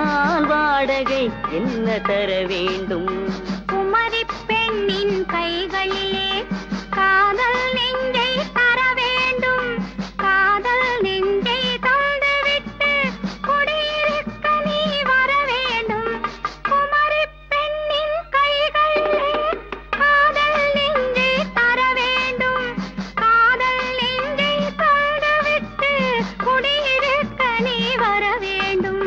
வருவதென்றால் வாடகை என்ன தர வேண்டும்? குமரி பெண்ணின் கைகளிலே காதல் நெஞ்சை தர வேண்டும். காதல் நெஞ்சை தந்துவிட்டு குடியிருக்க நீ வர வேண்டும். குமரி பெண்ணின் கைகளிலே காதல் நெஞ்சை தர வேண்டும். காதல் நெஞ்சை தந்துவிட்டு குடியிருக்க நீ வர வேண்டும்.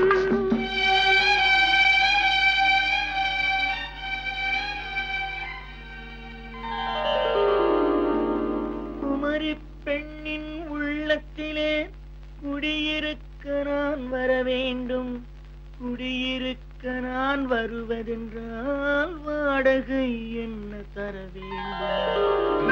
குமரி பெண்ணின் உள்ளத்திலே குடியிருக்க நான் வர வேண்டும். குடியிருக்க நான் வருவதென்றால் வாடகை என்ன தர வேண்டும்?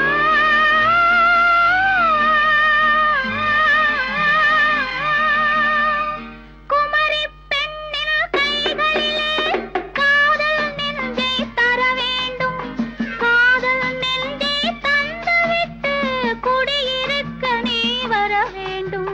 குமரி பெண்ணின் கைகளிலே காதல் நெஞ்சை தர வேண்டும். காதல் நெஞ்சை தந்துவிட்டு குடியிருக்க நீ வர வேண்டும்.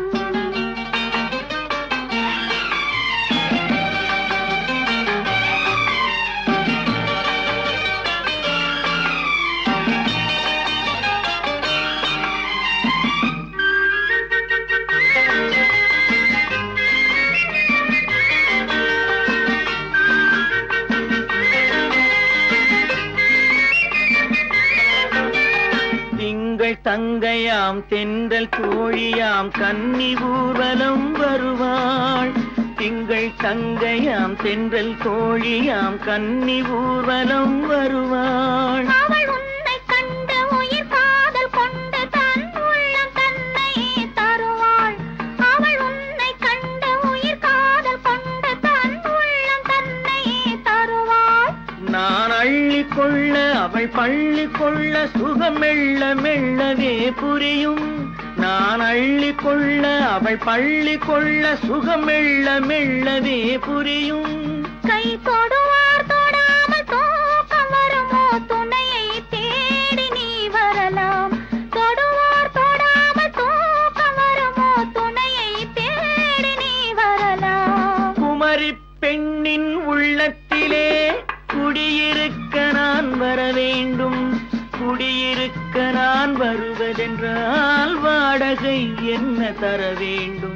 திங்கள் தங்கையாம் தென்றல் தோழியாம் கன்னி ஊர்வலம் வருவாள். திங்கள் தங்கையாம் தென்றல் தோழியாம் கன்னி ஊர்வலம் வருவாள். அவள் உன்னை கண்டு உயிர் காதல் கொண்டு தன் உள்ளம் தன்னை தருவாள். அவள் உன்னை கண்டு உயிர் காதல் கொண்டு தன் உள்ளம் தன்னை தருவாள். நான் அள்ளி கொள்ள அவள் பள்ளி கொள்ள சுகம் மெல்ல மெல்லவே புரியும். நான் அள்ளி கொள்ள அவள் பள்ளி கொள்ள சுகம் மெல்ல மெல்லவே புரியும். கை தொடுவார் தொடாமல் தூக்கம் வருமோ? துணையை தேடி நீ வரலாம். தொடுவார் தொடாமல் தூக்கம் வருமோ? துணையை தேடி நீ வரலாம். குமரி பெண்ணின் உள்ளத்திலே குடியிருக்க நான் வர வேண்டும். குடியிருக்க நான் வருவதென்றால் வாடகை என்ன தர வேண்டும்?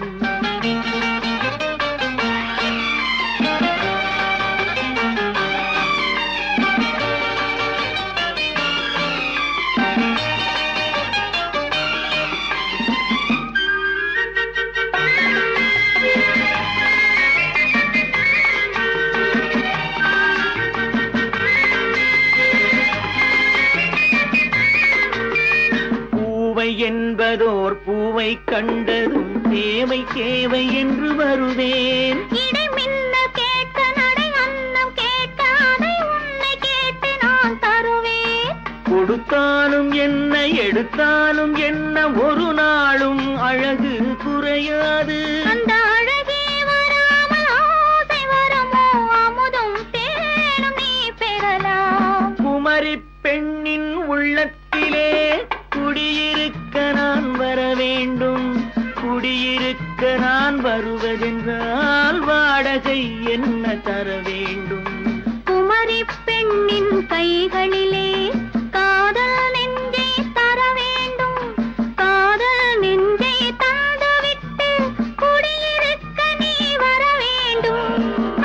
என்பதோர் பூவை கண்டதும் தேவை தேவை என்று வருவேன். இடை மின்ன கேட்க நடை அன்னம் கேட்க அதை உன்னை கேட்டு நான் தருவேன். கொடுத்தாலும் என்ன எடுத்தாலும் என்ன ஒரு நாளும் அழகு குறையாது. அந்த அழகே வராமல் ஆசை வரமோ? அமுதும் தேனும் நீ பெறலாம். குமரி பெண்ணின் உள்ளத்திலே குடியிருக்க நான் வர வேண்டும். குடியிருக்க நான் வருவதென்றால் வாடகை என்ன தர வேண்டும்? குமரி பெண்ணின் கைகளிலே காதல் நெஞ்சை தர வேண்டும். காதல் நெஞ்சை தந்துவிட்டு குடியிருக்க நீ வர வேண்டும்.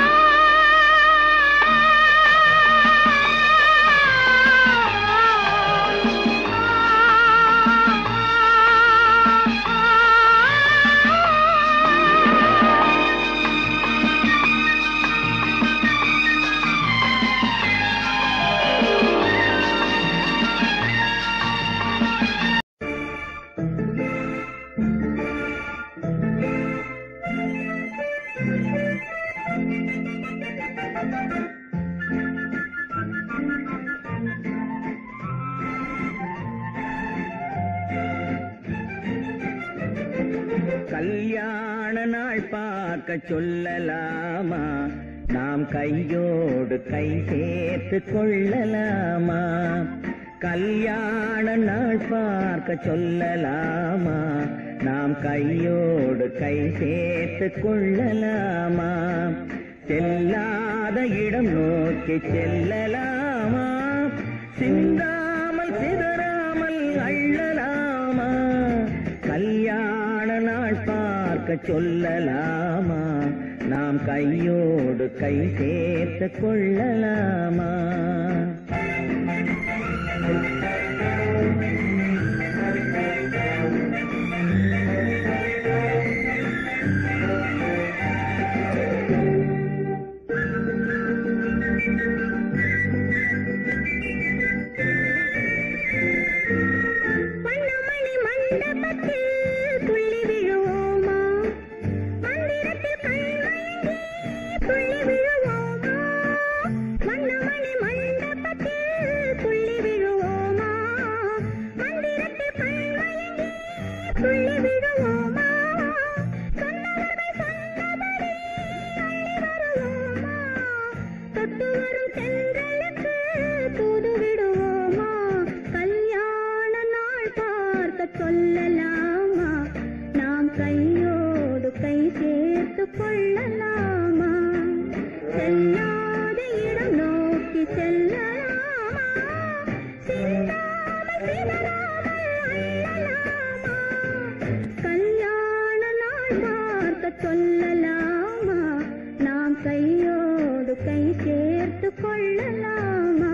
கல்யாண நாள் பார்க்க சொல்லலாமா? நாம் கையோடு கை சேர்த்து கொள்ளலாமா? கல்யாண நாள் பார்க்க சொல்லலாமா? நாம் கையோடு கை சேர்த்து கொள்ளலாமா? இடம் நோக்கி செல்லலாமா? சிந்தாமல் சிதறாமல் அள்ளலாமா? கல்யாண நாள் பார்க்க சொல்லலாமா? நாம் கையோடு கை சேர்த்து கொள்ளலாமா? சொல்லலாமா? நாம் கையோடு கை சேர்த்து கொள்ளலாமா? செல்லாத இடம் நோக்கி செல்லலாமா? சிந்தாமல் சிதறாமல் அள்ளலாமா? கல்யாண நாள் பார்க்க சொல்லலாமா? நாம் கையோடு கை சேர்த்து கொள்ளலாமா?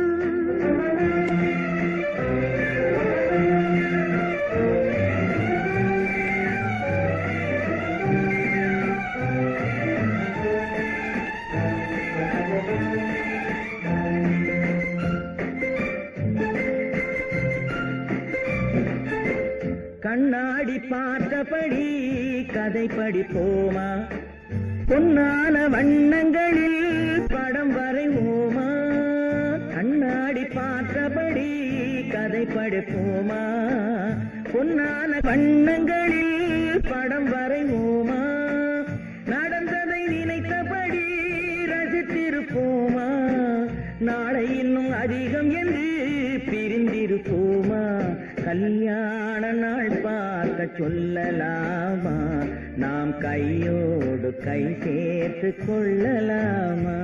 கண்ணாடி பார்த்தபடி கதை படிப்போமா? பொன்னான வண்ணங்களில் படம் வரைவோமா? கண்ணாடி பார்த்தபடி கதை படிப்போமா? பொன்னான வண்ணங்களில் படம் வரைவோமா? நடந்ததை நினைத்தபடி ரசித்திருப்போமா? நாளை இன்னும் அதிகம் என்று பிரிந்திருப்போமா? கல்யாண நாள் பார்க்க சொல்லலாமா? நாம் கையோடு கை சேர்த்து கொள்ளலாமா?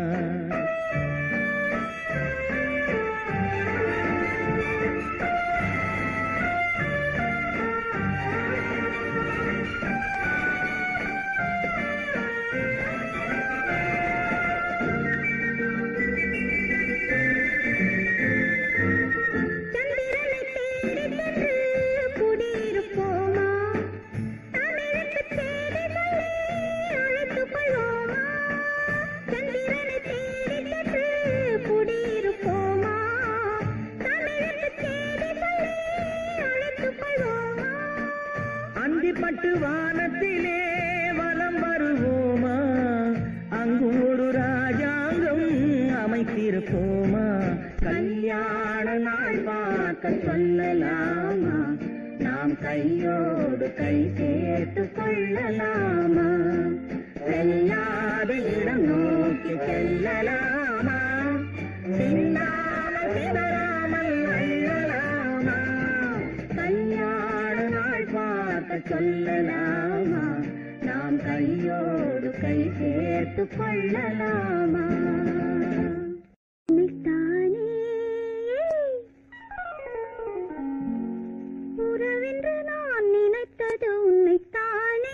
பட்டு வானத்திலே வலம் வருவோமா? அங்கு ஒரு ராஜாங்கம் அமைத்திருப்போமா? கல்யாண நாள் பார்க்க சொல்லலாமா? நாம் கையோடு கை சேர்த்து கொள்ளலாமா? செல்லாத இடம் நோக்கி செல்லலாமா? சிந்தாமல் சிதறாமல் அள்ளலாமா? கல்யாண நாள் பார்க்க சொல்லலாமா? நாம் கையோடு கை சேர்த்து கொள்ளலாமா? உறவென்று நான் நினைத்தது உன்னைத்தானே.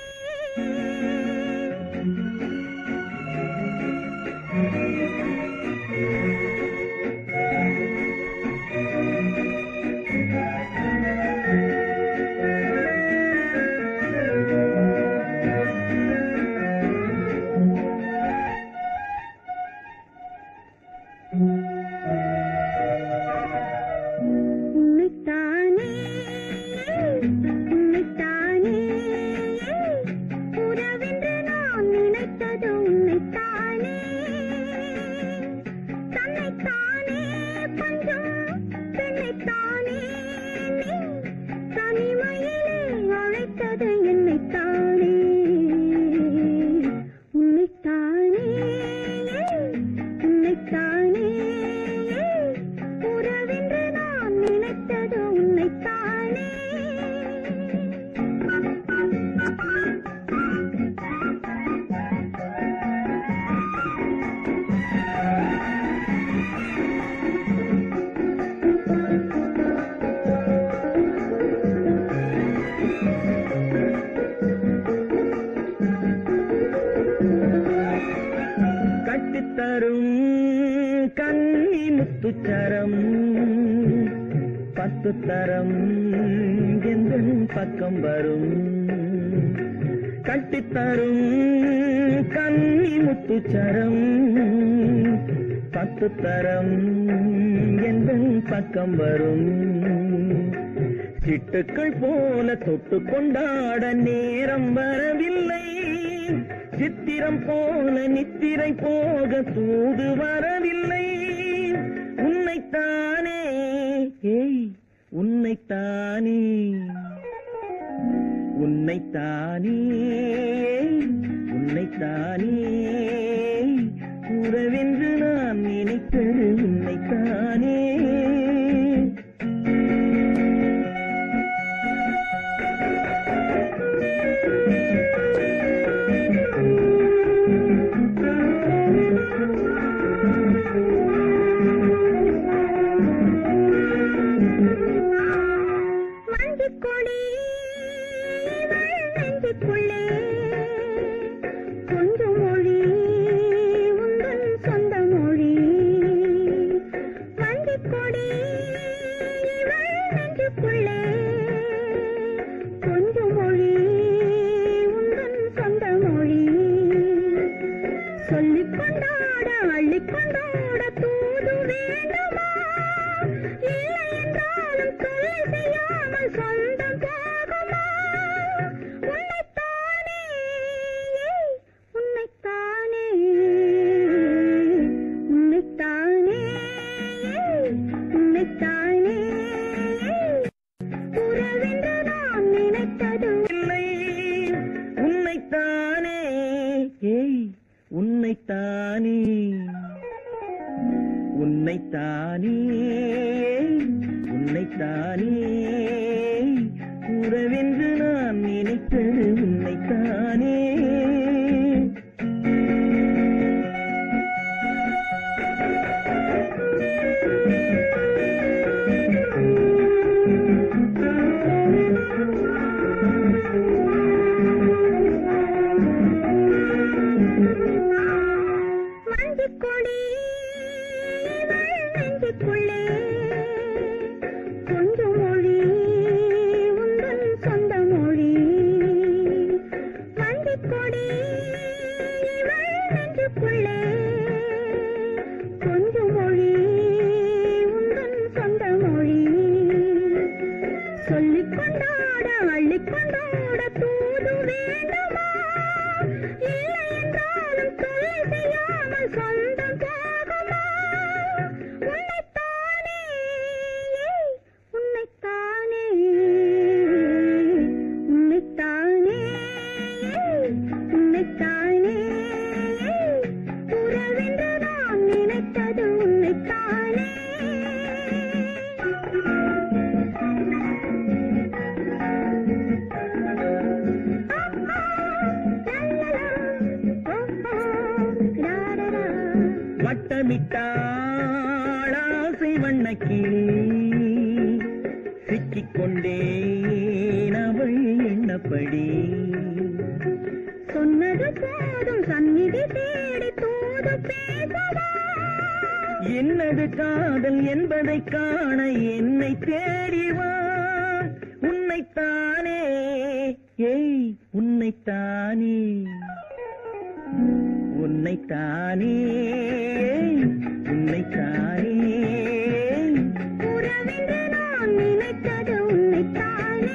கட்டித்தரும் கன்னி முத்துச்சரம் 10 தரம் எந்தன் பக்கம் வரும் கட்டித்தரும் கன்னி முத்துச்சரம் 10 தரம் எந்தன் பக்கம் வரும் சிட்டுக்கள் போல தொட்டு கொண்டாட நேரம் வரவில்லை சித்திரம் போல நித்திரை போக தூது வரவில்லை உன்னைத்தானே உன்னைத்தானே உன்னைத்தானே உன்னைத்தானே உறவென்று நான் நினைத்தது உன்னைத்தானே உன்னைத்தானே உன்னைத்தானே உன்னைத்தானே உறவென்று நான் நினைத்தது உன்னைத்தானே வட்டமிட்டாளாசை வண்ணக்கிளி சிக்கிக்கொண்டேன் அவள் எண்ணப்படி சொன்னது போதும் சந்நிதி தேடி தூது பேசவா என்னது காதல் என்பதை காண என்னை தேடிவா உன்னைத்தானே உன்னைத்தானே உன்னைத்தானே உன்னைத்தானே உறவென்று நான் நினைத்தது உன்னைத்தானே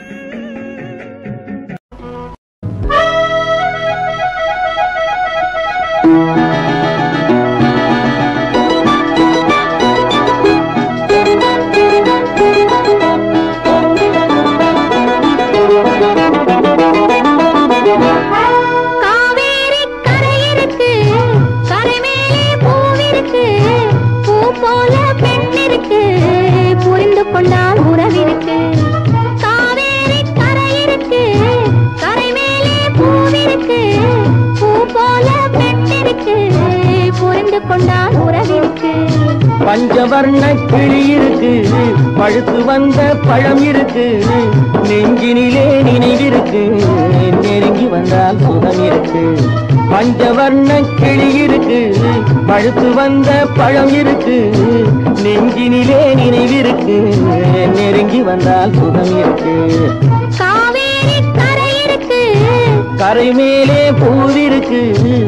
கொண்டால் உறவிருக்கு காவேரி கரை இருக்கு கரை மேலே பூவிருக்கு பூ போல பெண்ணிருக்கு புரிந்து கொண்டால் உறவிருக்கு பஞ்சவர்ண கிளி இருக்கு, பழுத்து வந்த பழம் இருக்கு, நெஞ்சினிலே நினைவிருக்கு, நெருங்கி வந்தால் சுகம் இருக்கு. பஞ்சவர்ண கிளி இருக்கு, பழுத்து வந்த பழம் இருக்கு, நெஞ்சினிலே நினைவிருக்கு, நெருங்கி வந்தால் சுகம் இருக்கு. காவேரி கரை இருக்கு, கரை மேலே பூவிருக்கு,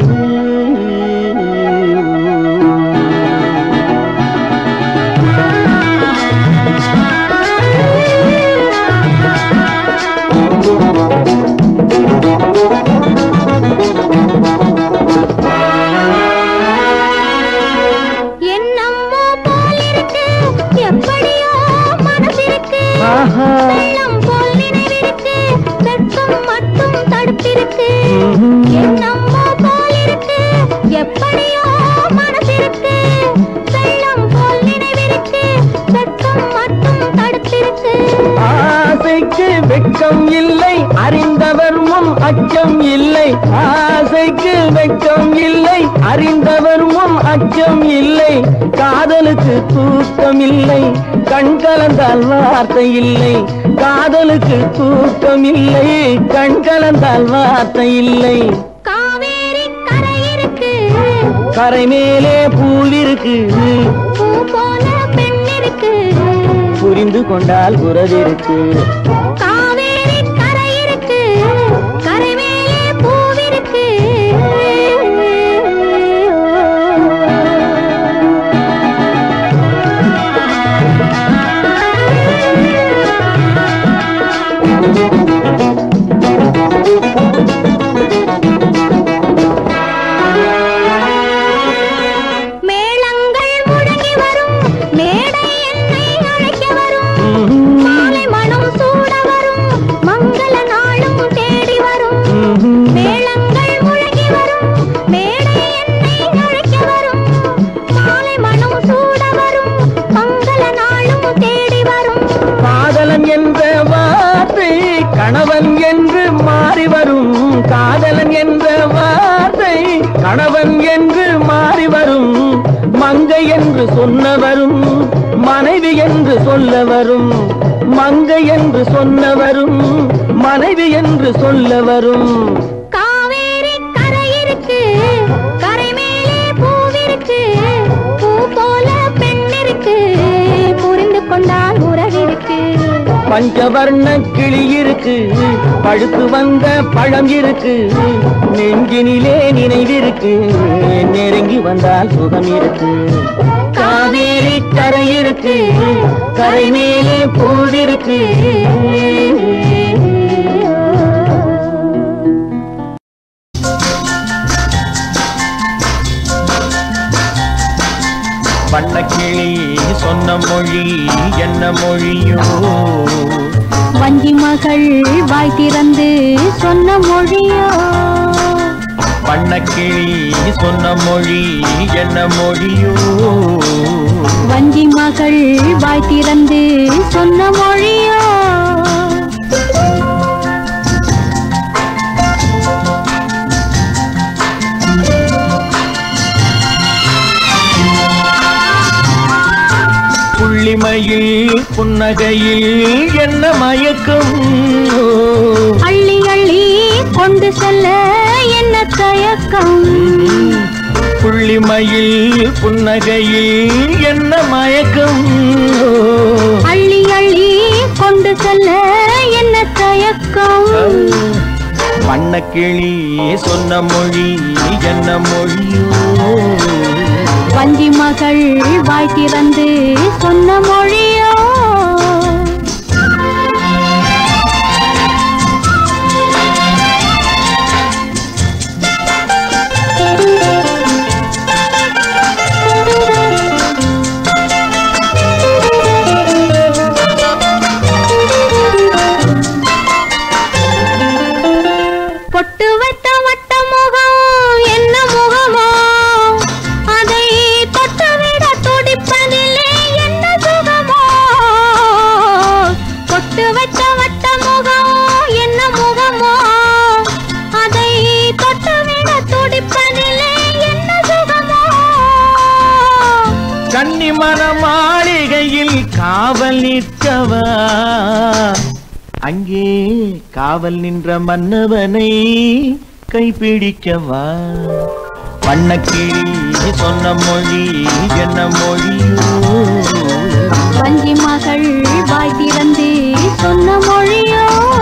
என்னம்மோ போல் இருக்கு, எப்படியோ மனசிருக்கு, வெள்ளம் போல் நினைவிருக்கு, வெட்கம் மட்டும் தடுத்திருக்கு. என்னம்மோ போல் இருக்கு, எப்படியோ மனசிருக்கு, வெள்ளம் போல் நினைவிருக்கு, வெட்கம் மட்டும் தடுத்திருக்கு. ஆசைக்கு வெட்கம் இல்லை, அறிந்தவர் முன் அச்சம் இல்லை. ஆசைக்கு வெட்கம் இல்லை, அறிந்தவர் முன் அச்சம் இல்லை. காதலுக்கு தூக்கம் இல்லை, கண் கலந்தால் வார்த்தை இல்லை. காதலுக்கு தூக்கம் இல்லை, கண் கலந்தால் வார்த்தை இல்லை. காவேரி கரை இருக்கு, கரை மேலே பூவிருக்கு, பூ போல பெண் இருக்கு, புரிந்து கொண்டால் உறவிருக்கு. காவேரி கரை இருக்கு, கரை மேலே பூவிருக்கு. மேளங்கள் முழங்கி வரும், மேடை என்னை அழைக்க வரும், மாலை மனம் சூட வரும், மங்கள நாளும் தேடி வரும். மேளங்கள் முழங்கி வரும், மேடை என்னை அழைக்க வரும், மாலை மனம் சூட வரும், மங்கள நாளும் தேடி வரும். காதலன் என்ற வார்த்தை கணவன் என்று மாறி வரும். காதலன் என்ற வார்த்தை கணவன் என்று மாறி வரும். மங்கை என்று சொன்னவரும் மனைவி என்று சொல்ல வரும். மங்கை என்று சொன்னவரும் மனைவி என்று சொல்ல வரும். காவேரி கரை இருக்கு, கரை மேலே பூவிருக்கு, பூ போல பெண் இருக்கு, புரிந்து கொண்டால் உறவிருக்கு. பஞ்சவர்ண கிளி இருக்கு, பழுத்து வந்த பழம் இருக்கு, நெஞ்சினிலே நினைவிருக்கு, நெருங்கி வந்தால் சுகம் இருக்கு. காவேரி கரை இருக்கு, கரை மேலே பூவிருக்கு. வண்ணக்கிளி சொன்ன மொழி என்ன மொழியோ? வஞ்சி மகள் வாய் திறந்து சொன்ன மொழியோ? வண்ணக்கிளி சொன்ன மொழி என்ன மொழியோ? வஞ்சி மகள் வாய் திறந்து சொன்ன மொழியோ? புள்ளிமையில் புன்னகையில் என்ன மயக்கம்? அள்ளி அள்ளி கொண்டு செல்ல என்ன தயக்கம்? புள்ளிமையில் புன்னகையில் என்ன மயக்கம்? அள்ளி அள்ளி கொண்டு செல்ல என்ன தயக்கம்? வண்ணக்கிளி சொன்ன மொழி என்ன மொழியோ? வஞ்சி மகள் வாய் திறந்து சொன்ன மொழியோ? பொட்டு வைத்த வட்ட முகம் என்ன முகமோ? அதை தொட்டுவிட துடிப்பதிலே என்ன சுகமோ? கன்னிமன மாளிகையில் காவல் நிற்கவா, அங்கே காவல் நின்ற மன்னவனை கைப்பிடிக்கவா. வண்ணக்கிளி சொன்ன மொழி என்ன மொழியோ, வஞ்சி மகள் வாய் திறந்து சொன்ன மொழியோ.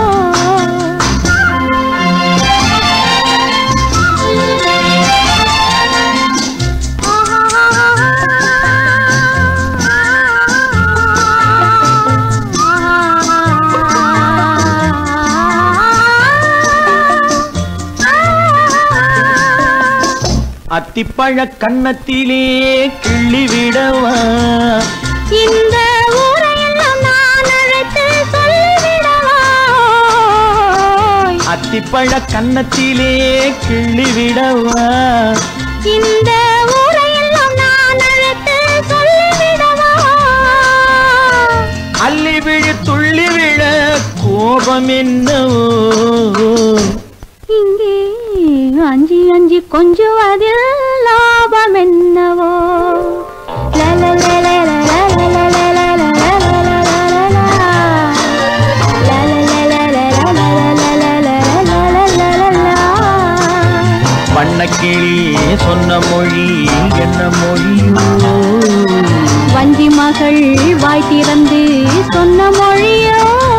அத்திப்பழ கன்னத்திலே கிள்ளிவிடவா, இந்த ஊரையெல்லாம் நான் அழைத்து சொல்லிவிடவா. அத்திப்பழ கன்னத்திலே கிள்ளிவிடவா, இந்த ஊரையெல்லாம் நான் அழைத்து சொல்லிவிடவா. அள்ளி விழு துள்ளி விழ கோபம் என்னவோ, இங்கே அஞ்சி அஞ்சி கொஞ்சுவதில் லாபம் என்னவோ. வண்ணக்கிளி சொன்ன மொழி என்ன மொழியோ, வஞ்சி மகள் வாய் திறந்து சொன்ன மொழியோ.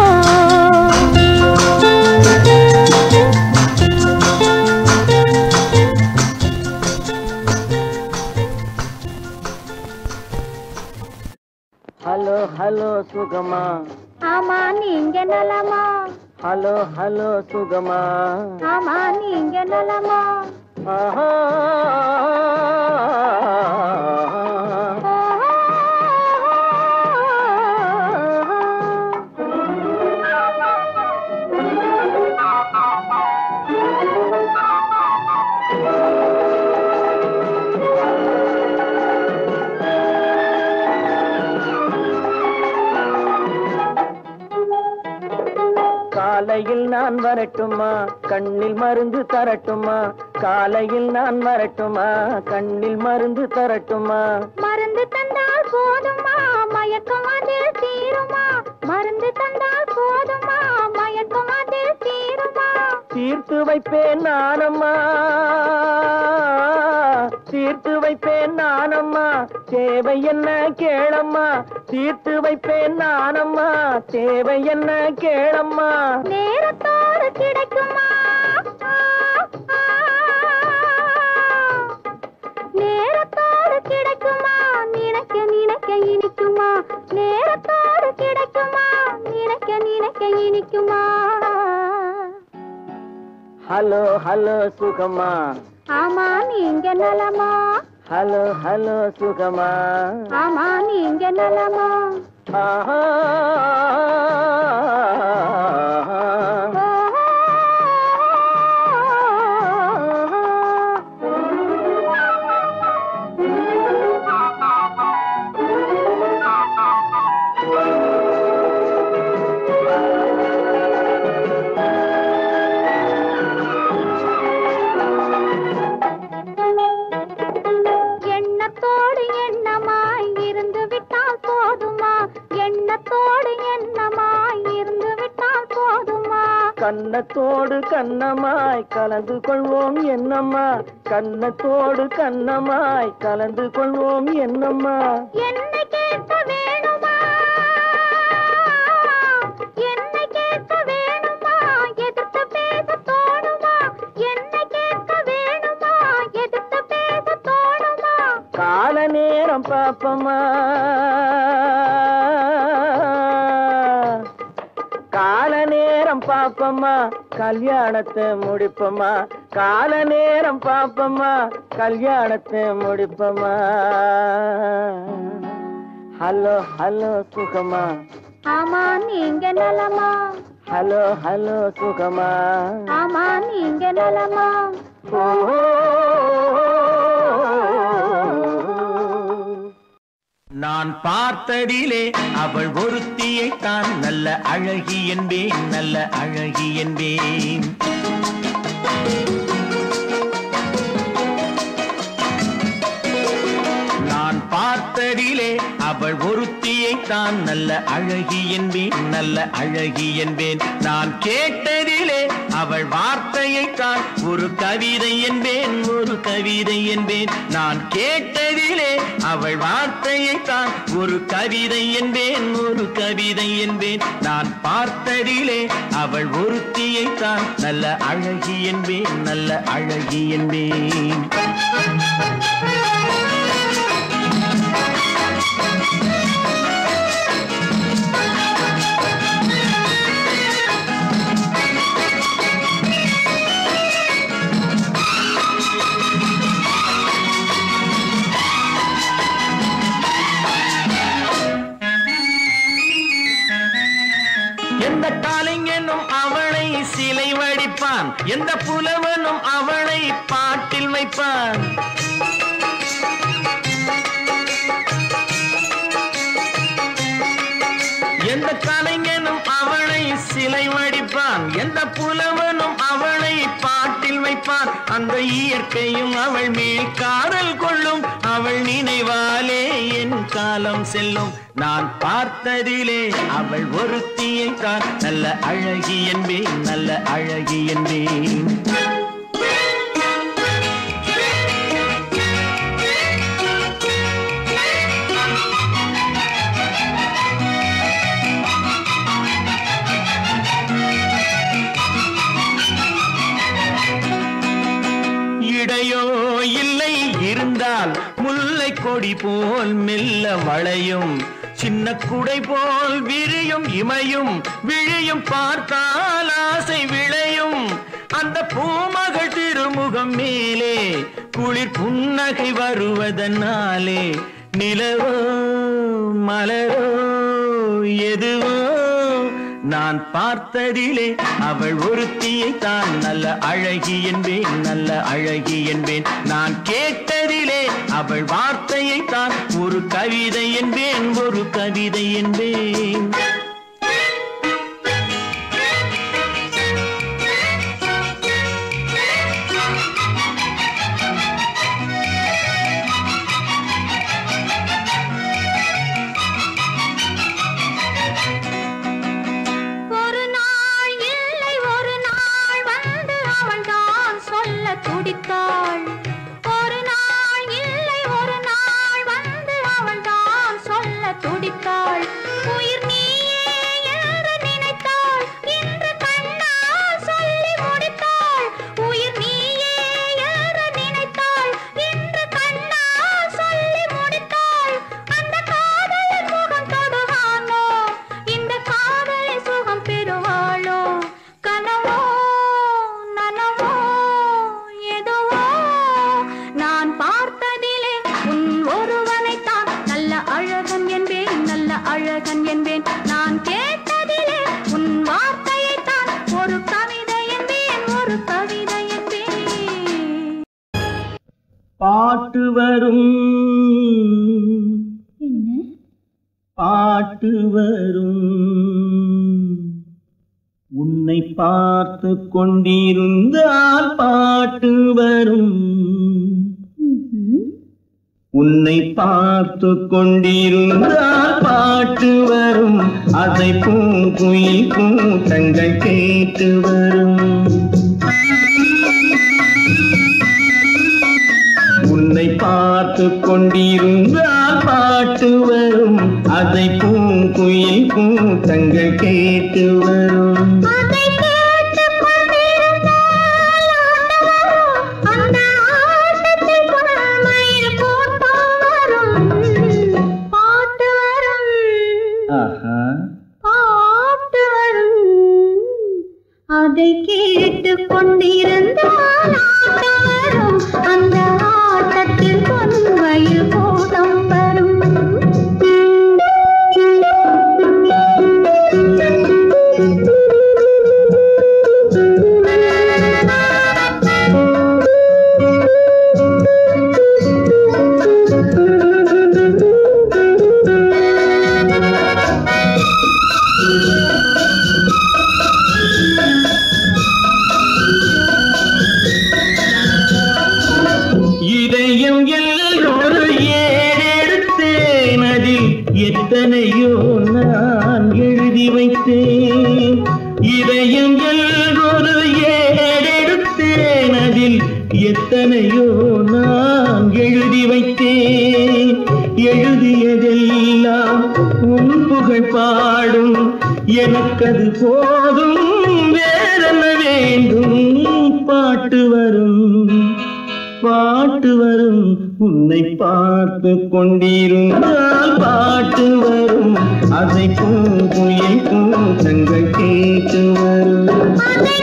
ஹலோ ஹலோ சுகமா, ஆமா நீங்க நலமா. ஹலோ ஹலோ சுகமா, ஆமா நீங்க நலமா. ஆஹா. காலையில் நான் வரட்டுமா, கண்ணில் மருந்து தரட்டுமா, காலையில் நான் வரட்டுமா, கண்ணில் மருந்து தரட்டுமா. மருந்து தந்தால் போதுமா, மயக்கம் அதில் தீருமா. மருந்து தந்தால் போதுமா, மயக்கம் அதில் தீருமா. தீர்த்து வைப்பேன் நானம்மா, தீர்த்து வைப்பேன் நானம்மா, தேவை என்ன கேளம்மா. தீர்த்து வைப்பேன் நானம்மா, தேவை என்ன கேளம்மா. நேரத்தோடு கிடைக்குமா, நேரத்தோடு கிடைக்குமா, நினைக்க நினைக்க இனிக்குமா. நேரத்தோடு கிடைக்குமா, நினைக்க நினைக்க இனிக்குமா. ஹலோ ஹலோ சுகமா, ஆமா நீங்க நலமா. ஹலோ ஹலோ சுகமா, ஆமா நீங்க நலமா. ஆஹா. எண்ணத்தோடு எண்ணமாய் இருந்து விட்டால் போதுமா, எண்ணத்தோடு எண்ணமாய் இருந்து விட்டால் போதுமா. கண்ணத்தோடு கண்ணமாய் கலந்து கொள்வோம் என்னம்மா, கண்ணத்தோடு கண்ணமாய் கலந்து கொள்வோம் என்னம்மா. என்னை கேட்க வேணுமா, என்னை கேட்க வேணுமா, எதிர்த்து பேச தோணுமா. என்னை கேட்க வேணுமா, எதிர்த்து பேச தோணுமா. கால நேரம் பாப்பமா, கால நேரம் பாப்பமா, கல்யாணத்தை முடிப்பமா. கால நேரம் பாப்பமா, கல்யாணத்தை முடிப்பமா. ஹலோ ஹலோ சுகமா, ஆமா நீங்க நலமா. ஹலோ ஹலோ சுகமா, ஆமா நீங்க நலமா. ஓ. நான் பார்த்ததிலே அவள் ஒருத்தியை தான் நல்ல அழகி என்பேன், நல்ல அழகி என்பேன். நான் பார்த்ததிலே அவள் ஒருத்தியை தான் நல்ல அழகி என்பேன், நல்ல அழகி என்பேன். நான் கேட்டதிலே அவள் வார்த்தையை தான் ஒரு கவிதை என்பேன், ஒரு கவிதை என்பேன். நான் கேட்டதிலே அவள் வார்த்தையை தான் ஒரு கவிதை என்பேன், ஒரு கவிதை என்பேன். நான் பார்த்ததிலே அவள் ஒருத்தியை தான் நல்ல அழகி என்பேன், நல்ல அழகி என்பேன். எந்த காலைஞனும் அவளை சிலை வடிப்பான், எந்த புலவனும் அவளை பாட்டில் வைப்பான். எந்த கலைஞனும் அவளை சிலை வடிப்பான், எந்த புலவனும் அவளை பாட்டில் வைப்பான். அந்த இயற்கையும் அவள் மேல் காதல் கொள்ளும், அவள் நினைவாலே என் காலம் செல்லும். நான் பார்த்ததிலே அவள் ஒருத்தியை தான் நல்ல அழகி என்பேன், நல்ல அழகி என்பேன். இடையோ இல்லை இருந்தால் முல்லை கொடி போல் மெல்ல வளையும், சின்ன குடை போல் விரியும் இமையும் விழியும் பார்த்தால் ஆசை விளையும். அந்த பூமகள் திருமுகம் மேலே குளிர் புன்னகை வருவதனாலே நிலவோ மலரோ எதுவோ நான் பார்த்ததிலே அவள் ஒருத்தியை தான் நல்ல அழகி என்பேன், நல்ல அழகி என்பேன். நான் கேட்டதிலே அவள் வார்த்தையை தான் ஒரு கவிதை என்பேன், ஒரு கவிதை என்பேன். துடித்தாள் ஒரு நாள் இல்லை ஒரு நாள் வந்து அவள் தான் சொல்ல துடித்தாள். உயிர் நீயே என்று நினைத்தாள், இன்று கண்ணால் சொல்லி முடித்தாள். உயிர் நீயே என்று நினைத்தாள், இன்று கண்ணால் சொல்லி முடித்தாள். அந்த காதலின் முகம் தொடுவானோ, இந்த காதலை சுகம் பெறுவாளோ? கனவோ நனவோ நான் பார்த்ததிலே உன் ஒருவனைத்தான் நல்ல அழகன் என்பேன், நல்ல அழகன் என்பேன். நான் கேட்டதிலே உன் வார்த்தையைத்தான் ஒரு கவிதை என்பேன், ஒரு கவிதை என்பேன். பாட்டு வரும் என்ன பாட்டு வரும், உன்னை பார்த்து கொண்டிருந்தால் பாட்டு வரும். உன்னை பார்த்து கொண்டிருந்தால் பாட்டு வரும், அதை பூங்குயில் கூட்டங்கள் கேட்டு வரும். உன்னை பார்த்து கொண்டிருந்தால் பாட்டு வரும், அதை பூங்குயில் கூட்டங்கள் கேட்டு வரும். அதை கேட்டுக் கொண்டிருந்தால் ஆட்டம் வரும், அந்த ஆட்டத்தில் பொன்வயில் கூட்டம் வரும். எழுதியதெல்லாம் உன் புகழ் பாடும் எனக்கது போதும் வேறென்ன வேண்டும் பாட்டு வரும் உன்னை பார்த்து கொண்டிருந்தால் பாட்டு வரும் அதை குயில் கூட்டங்கள் கேட்டு வரும்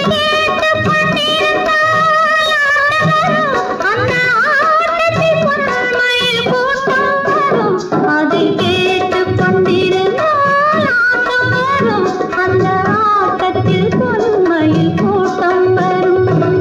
அதை கேட்டு கொண்டிருந்தால் ஆட்டம் வரும் அந்த ஆட்டத்தில் பொன்மையில் கூட்டம் வரும்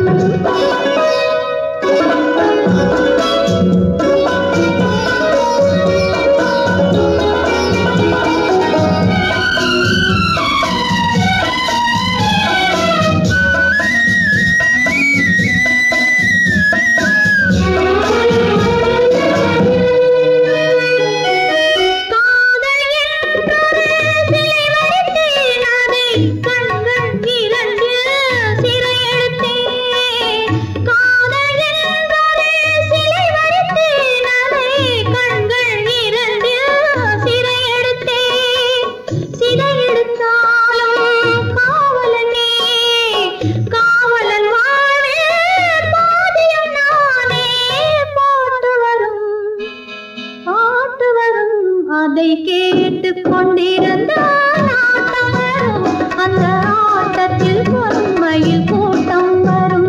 அதை கேட்டு கொண்டிருந்தால் ஆட்டம் வரும் அந்த ஆட்டத்தில் பொன்மையில் கூட்டம் வரும்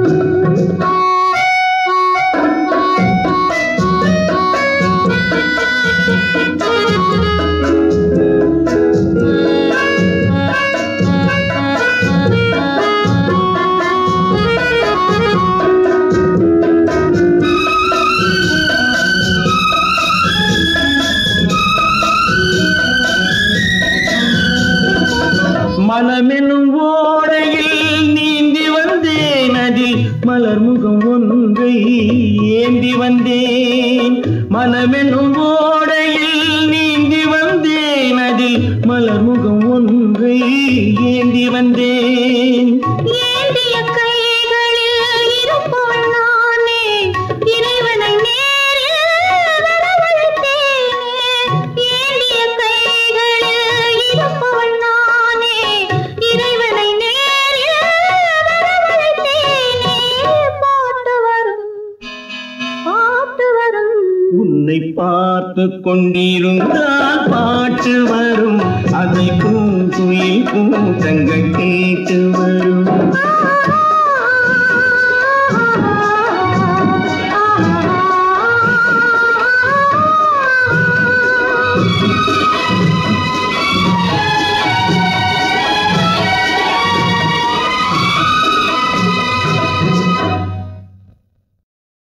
மனமெனும் ஓடையில் நீந்தி வந்தேன் அதில் மலர் முகம் ஒன்றை ஏந்தி வந்தேன் மனமெனும் ஓடையில் நீந்தி வந்தேன் அதில் மலர் முகம் ஒன்றை ஏந்தி வந்தேன் ஏந்திய கைகளில் இருப்போள் நானே இறைவனை நேரில் வரவழைத்தேனே ஏந்திய கைகளில் இருப்போள் நானே இறைவனை நேரில் வரவழைத்தேனே பாட்டு வரும் உன்னை பார்த்து கொண்டிருந்தால் பாட்டு வரும் அதை குயில் கூட்டங்கள் கேட்டு வரும்